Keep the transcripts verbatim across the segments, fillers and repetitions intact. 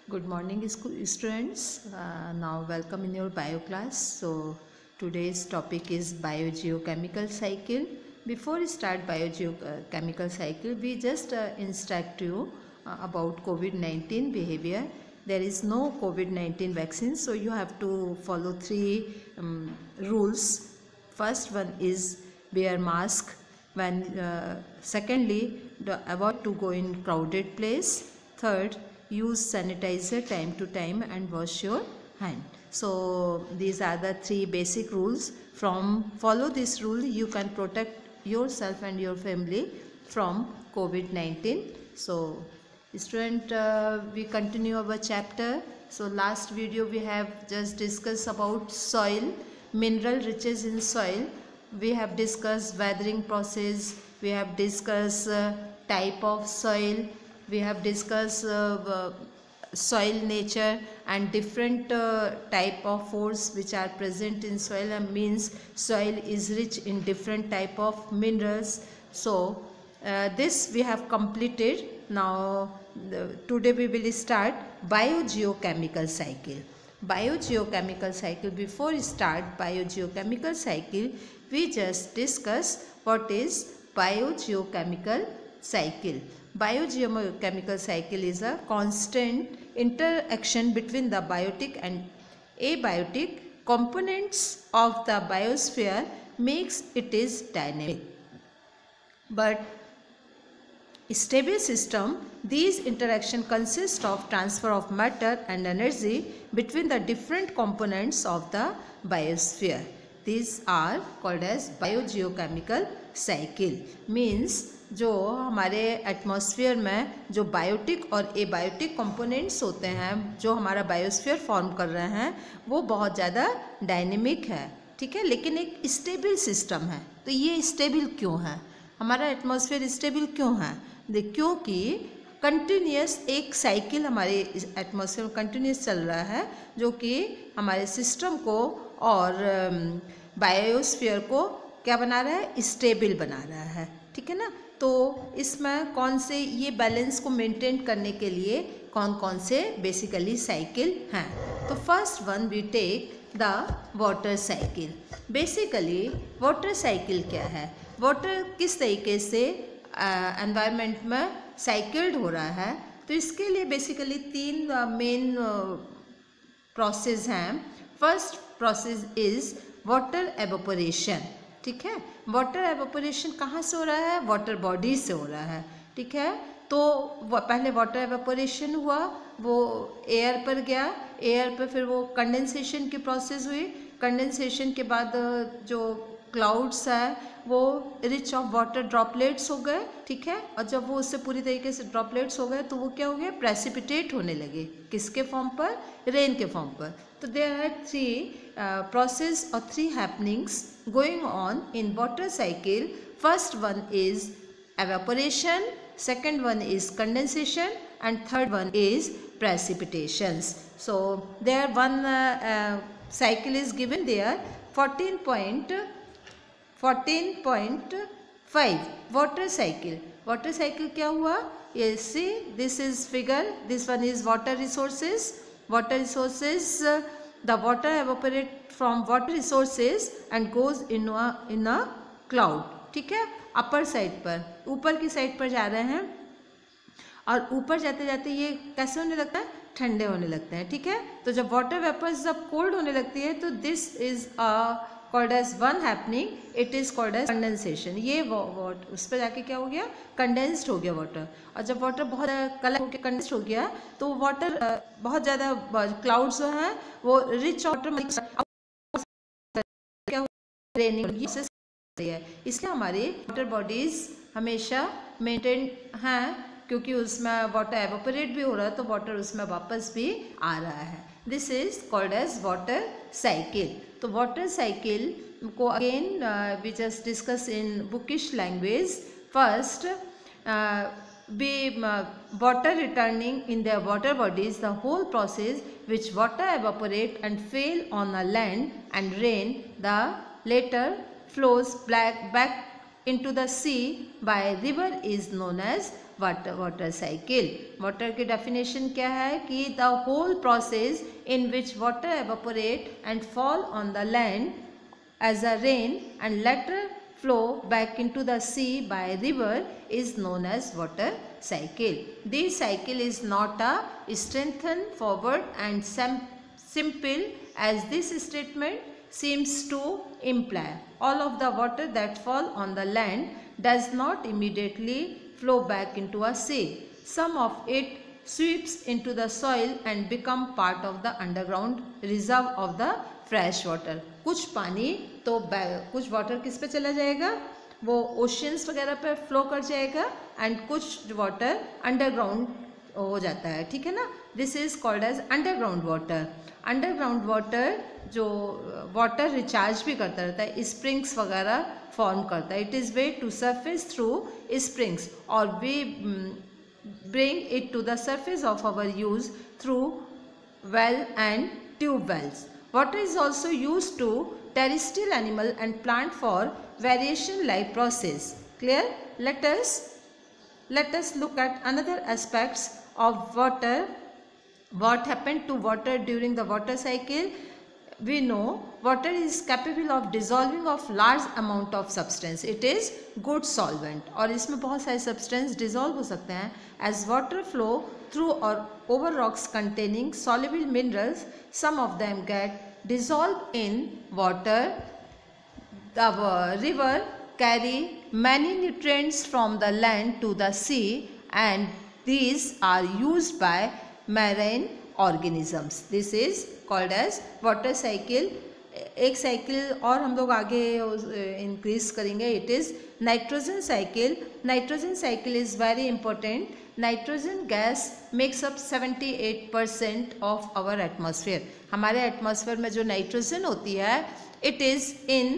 Good morning, school students. Uh, now, welcome in your bio class. So, today's topic is biogeochemical cycle. Before we start biogeochemical cycle, we just uh, instruct you uh, about COVID nineteen behavior. There is no COVID nineteen vaccine, so you have to follow three um, rules. First one is wear mask. When uh, secondly, the avoid to go in crowded place. Third, use sanitizer time to time and wash your hand. So these are the three basic rules. From follow this rule, you can protect yourself and your family from COVID nineteen. So student, uh, we continue our chapter. So last video we have just discussed about soil, mineral riches in soil. We have discussed weathering process, we have discussed uh, type of soil, we have discussed uh, uh, soil nature and different uh, type of force which are present in soil, and means soil is rich in different type of minerals. So uh, this we have completed. Now the, today we will start biogeochemical cycle. Biogeochemical cycle. Before we start biogeochemical cycle, we just discuss what is biogeochemical cycle. Biogeochemical cycle is a constant interaction between the biotic and abiotic components of the biosphere makes it is dynamic. But stable system, these interaction consist of transfer of matter and energy between the different components of the biosphere. These are called as biogeochemical cycle. Means जो हमारे atmosphere में जो biotic और abiotic components होते हैं जो हमारा biosphere form कर रहे हैं वो बहुत ज़्यादा डायनेमिक है, ठीक है, लेकिन एक स्टेबल सिस्टम है. तो ये स्टेबल क्यों है, हमारा एटमॉस्फेयर स्टेबल क्यों है? देख, क्योंकि कंटिन्यूस एक साइकिल हमारे एटमॉस्फेयर में कंटिन्यूस चल रहा है जो कि हमारे सिस्टम को और बायोस्फीयर को क्या बना रहा है, स्टेबल बना रहा है, ठीक है ना. तो इसमें कौन से ये बैलेंस को मेंटेन करने के लिए कौन कौन से बेसिकली साइकिल हैं. तो first one we take the water cycle. Basically water cycle क्या है, वाटर किस तरीके से एनवायरनमेंट uh, में साइकिल्ड हो रहा है. तो इसके लिए बेसिकली तीन मेन प्रोसेस हैं. First process is water evaporation, ठीक है. वाटर एवोपोरेशन कहाँ से हो रहा है, वाटर बॉडी से हो रहा है, ठीक है. तो पहले वाटर एवोपोरेशन हुआ, वो एयर पर गया, एयर पर फिर वो कंडेंसेशन की प्रोसेस हुई, कंडेंसेशन के बाद जो क्लाउड्स है वो रिच ऑफ वाटर ड्रॉपलेट्स हो गए, ठीक है. और जब वो उससे पूरी तरीके से ड्रॉपलेट्स हो गए तो वो क्या हो गया, प्रेसिपिटेट होने लगे. किसके फॉर्म पर, रेन के फॉर्म पर. तो देयर आर थ्री प्रोसेस और three happenings going on in water cycle. First one is evaporation, second one is condensation, and third one is precipitations. So there one uh, uh, cycle is given there, fourteen point five water cycle. Water cycle क्या हुआ, ये see this is figure, this one is water resources. Water resources, uh, the water evaporate from water resources and goes in a in a cloud, ठीक है. Upper side पर, ऊपर की side पर जा रहे हैं और ऊपर जाते जाते ये कैसे होने लगता है, ठंडे होने लगते हैं, ठीक है. तो जब वाटर वेपर्स जब कोल्ड होने लगती है तो this is called as one happening, it is called as condensation. ये वाट उस पर जाके क्या हो गया, कंडेंस्ड हो गया वाटर. और जब वाटर बहुत कलर होकर कंडेंस्ड हो गया तो वाटर बहुत ज़्यादा क्लाउड्स जो हैं वो रिच वाटर रेनिंग है. इसलिए हमारी वाटर बॉडीज हमेशा मेंटेन हैं क्योंकि उसमें वाटर एवोपरेट भी हो रहा है तो वाटर उसमें वापस भी आ रहा है. This is called as water cycle. तो वाटर साइकिल को again we just discuss in bookish language. First be uh, water returning in their water bodies, the whole process which water evaporate and fail on a land and rain, the later flows back, back into the sea by river is known as water water cycle. Water की definition क्या है कि the whole process in which water evaporate and fall on the land as a rain and later flow back into the sea by river is known as water cycle. This cycle is not a strengthened forward and simple as this statement seems to imply. All of the water that fall on the land does not immediately flow back into a sea. Some of it sweeps into the soil and become part of the underground reserve of the fresh water. कुछ पानी तो कुछ water किस पे चला जाएगा, वो oceans वगैरह पे फ्लो कर जाएगा एंड कुछ वाटर अंडरग्राउंड हो जाता है, ठीक है ना। This is called as underground water. Underground water जो वाटर रिचार्ज भी करता रहता है, स्प्रिंग्स वगैरह फॉर्म करता है। It is way to surface through springs और we bring it to the surface of our use through well and tube wells. Water is also used to terrestrial animal and plant for variation life process. Clear? Let us let us look at another aspects of water. What happened to water during the water cycle? We know water is capable of dissolving of large amount of substance. It is good solvent और इसमें बहुत सारे substance dissolve हो सकते हैं as water flow through or over rocks containing soluble minerals. Some of them get dissolved in water. The river carry many nutrients from the land to the sea and these are used by marine organisms. This is called as water cycle. एक cycle और हम लोग आगे increase करेंगे, it is nitrogen cycle. Nitrogen cycle is very important. Nitrogen gas makes up seventy eight percent of our atmosphere. हमारे atmosphere में जो nitrogen होती है it is in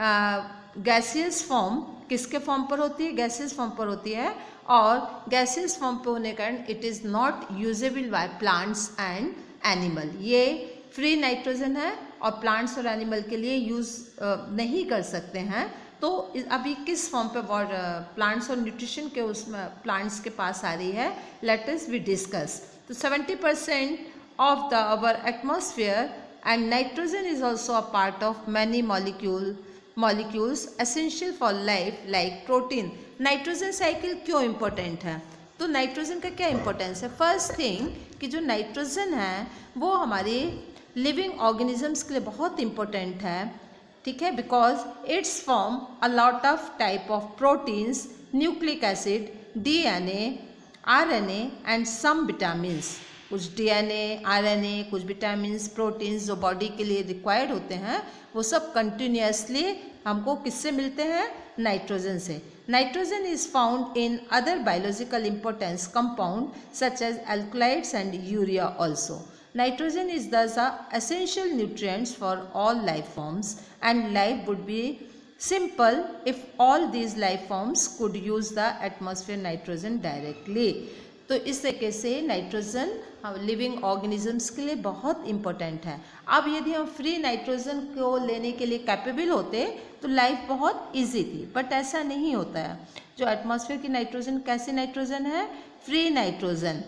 gaseous form. किसके फॉर्म पर होती है? गैसियस फॉर्म पर होती है और गैसियस फॉर्म पर होने के कारण it is not usable by plants and animal. ये फ्री नाइट्रोजन है और प्लांट्स और एनिमल के लिए यूज़ नहीं कर सकते हैं। तो अभी किस फॉर्म पे प्लांट्स और न्यूट्रिशन के उसमें प्लांट्स के पास आ रही है, लेट अस वी डिस्कस। तो seventy percent of the our atmosphere and nitrogen is also a part of many molecule molecules essential for life like protein. Nitrogen cycle क्यों इम्पोर्टेंट है? तो नाइट्रोजन का क्या इम्पोर्टेंस है? फर्स्ट थिंग कि जो nitrogen है वो हमारे लिविंग ऑर्गेनिजम्स के लिए बहुत इम्पोर्टेंट है, ठीक है, because it's form a lot of type of proteins, nucleic acid, DNA, RNA and some vitamins. कुछ डीएनए, आरएनए, कुछ विटामिन्स, प्रोटीन्स जो बॉडी के लिए रिक्वायर्ड होते हैं वो सब कंटिन्यूसली हमको किससे मिलते हैं? नाइट्रोजन से। Nitrogen is found in other biological importance compound such as alkaloids and urea also. Nitrogen is thus a essential nutrients for all life forms and life would be simple if all these life forms could use the atmosphere nitrogen directly. तो इस तरीके से nitrogen living organisms के लिए बहुत important है। अब यदि हम फ्री नाइट्रोजन को लेने के लिए कैपेबल होते तो लाइफ बहुत इजी थी, बट ऐसा नहीं होता है। जो एटमॉस्फेयर की नाइट्रोजन कैसी नाइट्रोजन है? फ्री नाइट्रोजन,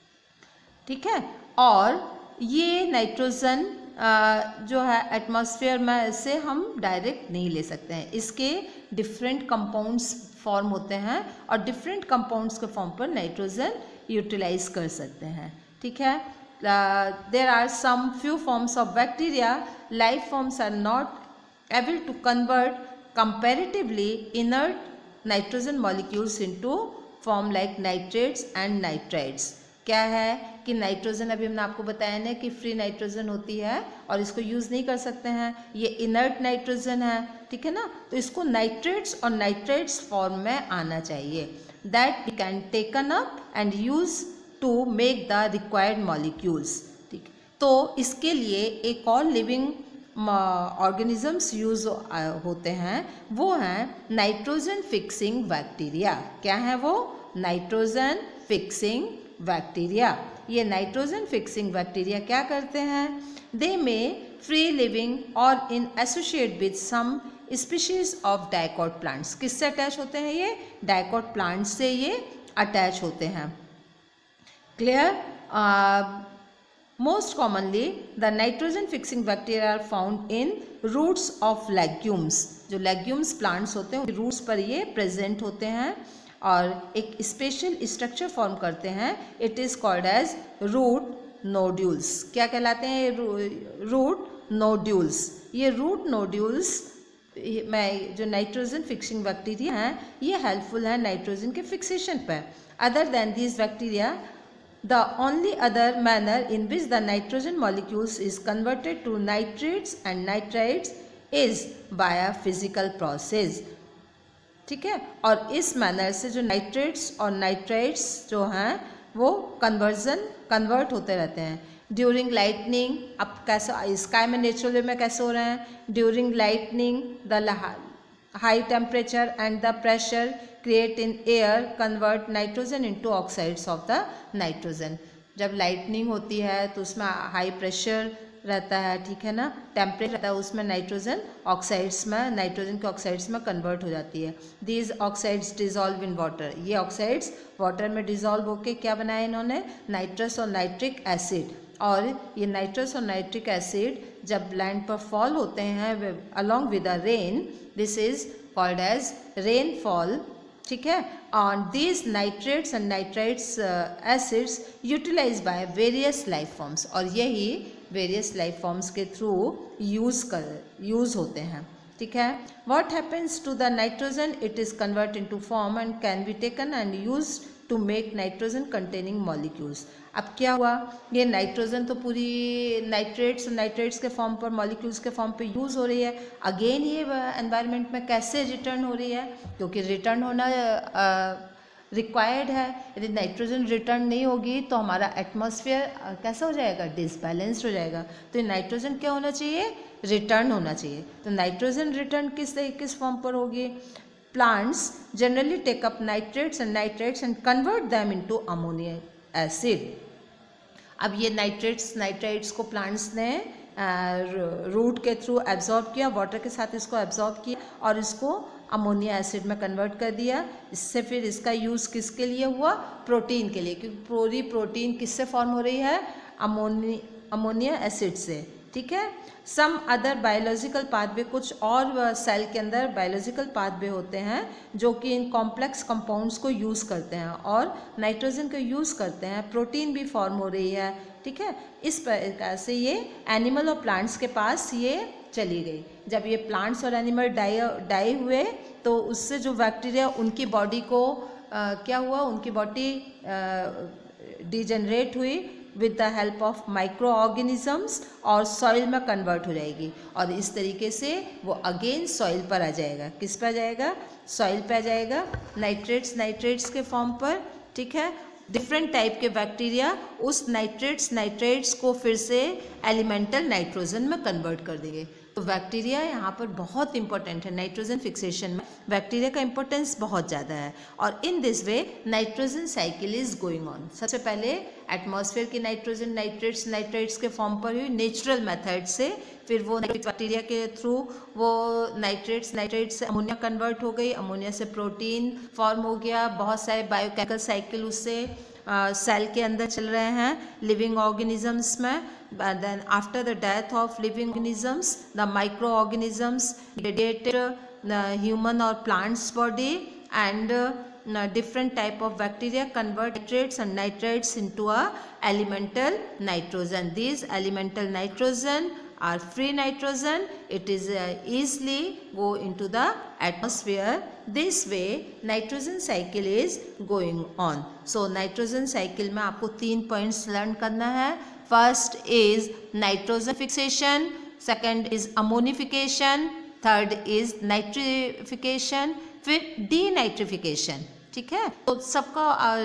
ठीक है। और ये नाइट्रोजन जो है एटमॉस्फेयर में से हम डायरेक्ट नहीं ले सकते हैं। इसके डिफरेंट कंपाउंड्स फॉर्म होते हैं और डिफरेंट कंपाउंड्स के फॉर्म पर नाइट्रोजन यूटिलाइज कर सकते हैं, ठीक है। There are some few forms of bacteria life forms are not able to convert comparatively inert nitrogen molecules into form like nitrates and nitrides. क्या है कि नाइट्रोजन, अभी हमने आपको बताया ना कि फ्री नाइट्रोजन होती है और इसको यूज़ नहीं कर सकते हैं, ये इनर्ट नाइट्रोजन है, ठीक है ना। तो इसको नाइट्रेट्स और नाइट्राइड्स फॉर्म में आना चाहिए, that we can taken up and use to make the required molecules, ठीक। तो इसके लिए एक और लिविंग ऑर्गेनिजम्स यूज होते हैं, वो हैं नाइट्रोजन फिक्सिंग बैक्टीरिया। क्या है वो? Nitrogen fixing bacteria. ये नाइट्रोजन फिक्सिंग बैक्टीरिया क्या करते हैं? दे में फ्री लिविंग और in associate with some species of dicot plants. किससे अटैच होते हैं ये? डाइकोट प्लांट्स से ये अटैच होते हैं। Clear? Most commonly the nitrogen fixing bacteria are found in roots of legumes. जो लेग्यूम्स प्लांट्स होते हैं रूट्स पर ये प्रेजेंट होते हैं और एक स्पेशल स्ट्रक्चर फॉर्म करते हैं। It is called as root nodules. क्या कहलाते हैं? Root nodules. ये रूट नोड्यूल्स में जो नाइट्रोजन फिक्सिंग बैक्टीरिया हैं ये हेल्पफुल है नाइट्रोजन के फिक्सेशन पर। Other than this bacteria the only other manner in which the nitrogen molecules is converted to nitrates and nitrites is by a physical process। ठीक है, और इस मैनर से जो नाइट्रेट्स और नाइट्राइट्स जो हैं वो कन्वर्जन कन्वर्ट होते रहते हैं ड्यूरिंग लाइटनिंग। अब कैसे स्काई में नेचुरल वे में कैसे हो रहे हैं? During lightning the high temperature and the pressure create in air convert nitrogen into oxides of the nitrogen. जब लाइटनिंग होती है तो उसमें हाई प्रेशर रहता है, ठीक है ना, टेम्परेचर रहता है, उसमें नाइट्रोजन ऑक्साइड्स में नाइट्रोजन के ऑक्साइड्स में कन्वर्ट हो जाती है। These oxides dissolve in water. ये ऑक्साइड्स वाटर में डिजॉल्व होकर क्या बनाया इन्होंने? नाइट्रस और नाइट्रिक एसिड। और ये नाइट्रस और नाइट्रिक एसिड जब लैंड पर फॉल होते हैं along with the rain, this is called as rainfall. ठीक है, on these nitrates and nitrites acids utilize by various life forms. और यही वेरियस लाइफ फॉर्म्स के थ्रू यूज कर यूज होते हैं। ठीक है, what happens to the nitrogen? It is convert into form and can be taken and use to make nitrogen containing molecules. अब क्या हुआ? ये नाइट्रोजन तो पूरी नाइट्रेट्स और नाइट्रेट्स के फॉर्म पर मॉलिक्यूल्स के फॉर्म पे यूज़ हो रही है। अगेन ये एनवायरनमेंट में कैसे रिटर्न हो रही है? क्योंकि रिटर्न होना रिक्वायर्ड है। यदि नाइट्रोजन रिटर्न नहीं होगी तो हमारा एटमॉस्फेयर कैसा हो जाएगा? डिसबैलेंस्ड हो जाएगा। तो ये नाइट्रोजन क्या होना चाहिए? रिटर्न होना चाहिए। तो नाइट्रोजन रिटर्न किस किस फॉर्म पर होगी? Plants generally take up nitrates and nitrates and convert them into ammonia acid। अब ये नाइट्रेट्स नाइट्राइट्स को प्लांट्स ने रूट के थ्रू एब्जॉर्ब किया, वाटर के साथ इसको एब्जॉर्ब किया और इसको अमोनिया एसिड में कन्वर्ट कर दिया। इससे फिर इसका यूज़ किसके लिए हुआ? प्रोटीन के लिए, क्योंकि पूरी प्रोटीन किससे फॉर्म हो रही है? अमोनी अमोनिया एसिड से। ठीक है, सम अदर बायोलॉजिकल पाथवे, कुछ और सेल के अंदर बायोलॉजिकल पाथवे होते हैं जो कि इन कॉम्प्लेक्स कंपाउंड्स को यूज़ करते हैं और नाइट्रोजन को यूज़ करते हैं। प्रोटीन भी फॉर्म हो रही है। ठीक है, इस प्रकार से ये एनिमल और प्लांट्स के पास ये चली गई। जब ये प्लांट्स और एनिमल डाई डाई हुए तो उससे जो बैक्टीरिया उनकी बॉडी को आ, क्या हुआ? उनकी बॉडी डिजेनरेट हुई with the help of micro organisms और सॉइल में कन्वर्ट हो जाएगी और इस तरीके से वो अगेन सॉइल पर आ जाएगा। किस पर आ जाएगा? सॉइल पर आ जाएगा, नाइट्रेट्स नाइट्रेट्स के फॉर्म पर। ठीक है, डिफरेंट टाइप के बैक्टीरिया उस नाइट्रेट्स नाइट्रेट्स को फिर से एलिमेंटल नाइट्रोजन में कन्वर्ट कर देंगे। तो बैक्टीरिया यहाँ पर बहुत इंपॉर्टेंट है। नाइट्रोजन फिक्सेशन में बैक्टीरिया का इंपॉर्टेंस बहुत ज़्यादा है और in this way nitrogen cycle is going on. सबसे पहले एटमॉस्फेयर की नाइट्रोजन नाइट्रेट्स नाइट्रेट्स के फॉर्म पर हुई नेचुरल मेथड से, फिर वो बैक्टीरिया के थ्रू वो नाइट्रेट्स नाइट्रेट्स से अमोनिया कन्वर्ट हो गई, अमोनिया से प्रोटीन फॉर्म हो गया, बहुत सारे बायोकेमिकल साइकिल उससे सेल uh, के अंदर चल रहे हैं लिविंग ऑर्गेनिजम्स में। Then after the death of living organisms the micro organisms radiated human और plants body and different type of bacteria convert nitrates and nitrites into a elemental nitrogen. These elemental nitrogen are free nitrogen. It is uh, easily go into the atmosphere. This way nitrogen cycle is going on. So nitrogen cycle में आपको तीन points learn करना है. First is nitrogen fixation, second is ammonification, third is nitrification, फिर denitrification. ठीक है, तो सबका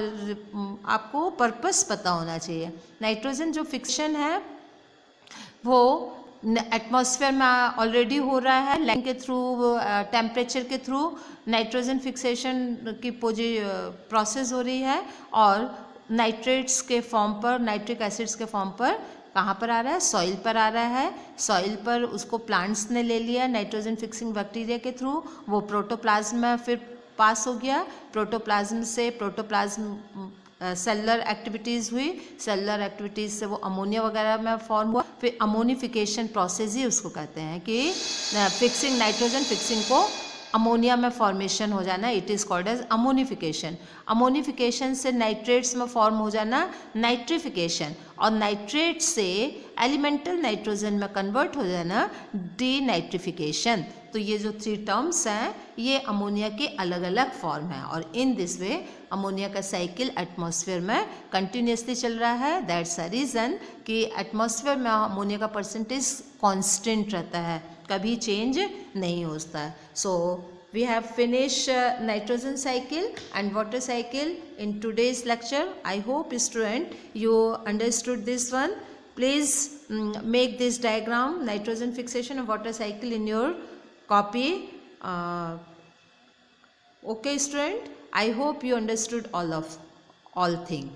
आपको पर्पस पता होना चाहिए। नाइट्रोजन जो फिक्शन है वो एटमॉस्फेयर में ऑलरेडी हो रहा है, लाइट के थ्रू टेम्परेचर के थ्रू नाइट्रोजन फिक्सेशन की पोजी प्रोसेस हो रही है और नाइट्रेट्स के फॉर्म पर नाइट्रिक एसिड्स के फॉर्म पर कहाँ पर आ रहा है? सॉइल पर आ रहा है। सॉइल पर उसको प्लांट्स ने ले लिया नाइट्रोजन फिक्सिंग बैक्टीरिया के थ्रू, वो प्रोटोप्लाज्म में फिर पास हो गया, प्रोटोप्लाज्म से प्रोटोप्लाज्म सेलुलर एक्टिविटीज़ हुई, सेलुलर एक्टिविटीज़ से वो अमोनिया वगैरह में फॉर्म हुआ, फिर अमोनिफिकेशन प्रोसेस ही उसको कहते हैं कि फिक्सिंग नाइट्रोजन फिक्सिंग को अमोनिया में फॉर्मेशन हो जाना, it is called as ammonification. Ammonification से नाइट्रेट्स में फॉर्म हो जाना नाइट्रिफिकेशन, और नाइट्रेट से एलिमेंटल नाइट्रोजन में कन्वर्ट हो जाना डीनाइट्रिफिकेशन। तो ये जो थ्री टर्म्स हैं ये अमोनिया के अलग अलग फॉर्म हैं, और इन दिस वे अमोनिया का साइकिल एटमॉस्फेयर में कंटिन्यूसली चल रहा है। दैट्स अ रीज़न कि एटमॉस्फेयर में अमोनिया का परसेंटेज कांस्टेंट रहता है, कभी चेंज नहीं होता है। So we have finish nitrogen cycle and water cycle in today's lecture. I hope student you understood this one. Please make this diagram nitrogen fixation और water cycle in your copy. uh, okay student, I hope you understood all of all thing.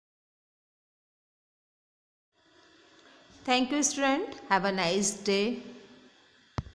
Thank you student, have a nice day.